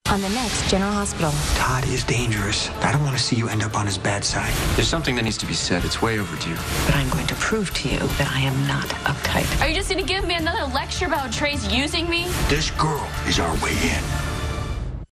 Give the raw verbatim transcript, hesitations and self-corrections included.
on the next General Hospital. Todd is dangerous. I don't want to see you end up on his bad side. There's something that needs to be said. It's way overdue. But I'm going to prove to you that I am not uptight. Are you just going to give me another lecture about Trey's using me? This girl is our way in.